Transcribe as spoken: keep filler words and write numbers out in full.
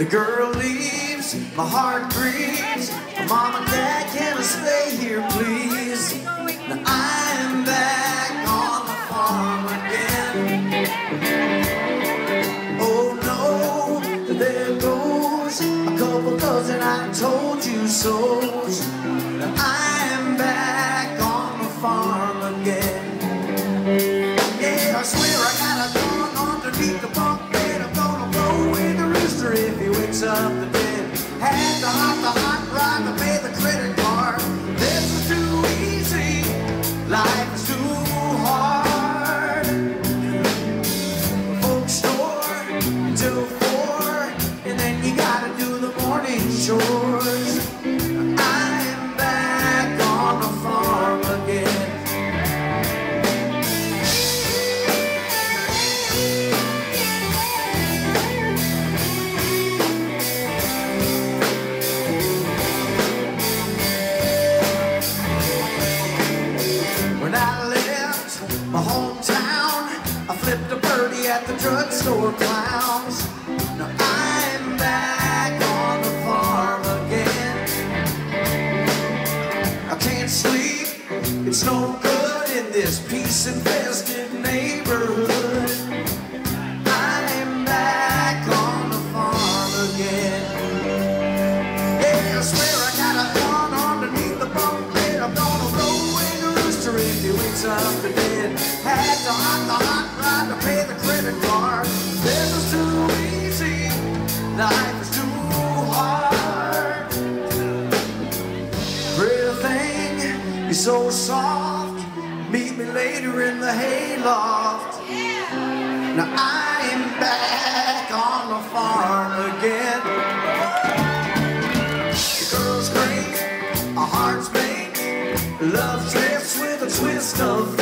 girl leaves, my heart grieves. Mom and Dad, can I stay here, please? Now I'm back on the farm again. Oh no, there goes a couple dozen I told you so's. Now I'm back on the farm again. Yeah, I swear I got a gun underneath the bunk bed. I'm gonna blow away the rooster if he wakes up the dead. Had to hop the hot rod to pay the credit card. This is too easy, life is too hard. Folks store till four, and then you gotta do the morning chores. I'm back on the farm again. When I left my hometown, I flipped a birdie at the drugstore clowns. Now I'm back on the farm again. I can't sleep, it's no good in this peace-infested neighborhood. I'm back on the farm again. Yeah, I swear I got a gun underneath the bunk bed. I'm gonna blow away the rooster if he wakes up the dead. Had to hot the hot rod to pay the credit card. This is too easy, life is too hard. Pretty thing, you're so soft. Meet me later in the hayloft. Now I am back on the farm again. The girl's great, our hearts make. Love drifts with a twist of